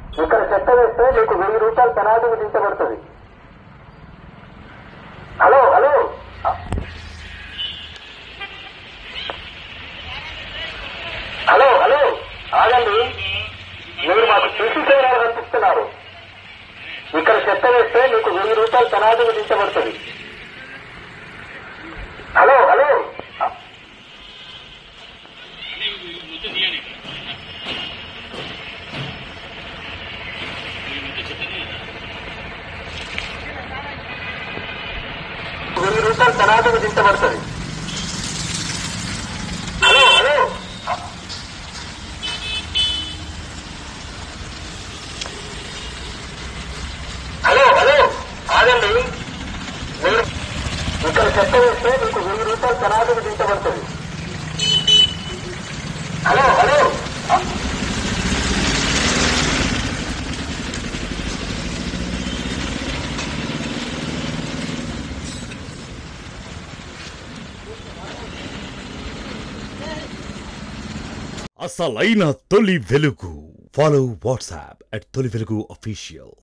ఇక్కడ చెత్త వేస్తే మీకు 1000 రూపాయలు పెనాల్టీ విధించబడుతుంది. హలో హలో హలో హలో ఆగండి, మీరు మాకు సీసీ కెమెరాలు కనిపిస్తున్నారు. ఇక్కడ చెత్త వేస్తే మీకు 1000 రూపాయలు పెనాల్టీ విధించబడుతుంది. హలో హలో రూపాయలు పెనాల్టీ విధించబడుతుంది. హలో హలో హలో హలో ఆగండి, మీరు ఇక్కడ చెత్త వేస్తే మీకు 1000 రూపాయలు పెనాల్టీ విధించబడుతుంది. హలో హలో అసలైన తొలి వెలుగు. ఫాలో వాట్సాప్ @తొలి వెలుగు official.